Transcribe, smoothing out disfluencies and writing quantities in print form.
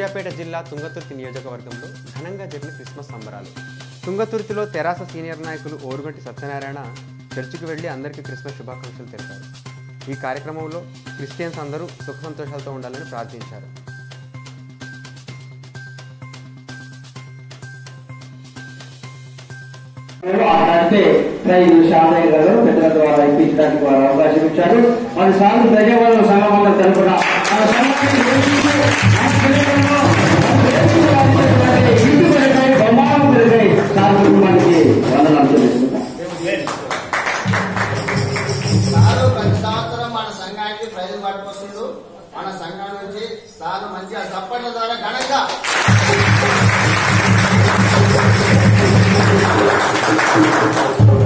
సూర్యాపేట జిల్లా తుంగతుర్తి నియోజకవర్గంలో ఘనంగా జరిగిన క్రిస్మస్ సంబరాలు. తుంగతుర్తిలో తెరాస సీనియర్ నాయకులు ఓరుగంటి సత్యనారాయణ చర్చికి వెళ్లి అందరికీ క్రిస్మస్ శుభాకాంక్షలు తెలిపారు. ఈ కార్యక్రమంలో క్రిస్టియన్స్ అందరూ సుఖ సంతోషాలతో ఉండాలని ప్రార్థించారు. పెద్దల ద్వారా ఇప్పించడానికి వారు అవకాశం ఇచ్చారు. మన సాగు ప్రజావాళ్ళ సంఘం తరఫున సాగు కుటుంబానికి వందనాలు తెలుసుకుంటాం. సారు ప్రతి సంవత్సరం మన సంఘానికి ప్రైజులు పట్టుకొస్తుండు. మన సంఘం నుంచి సారు మంచిగా చప్పట్ల ద్వారా ఘనంగా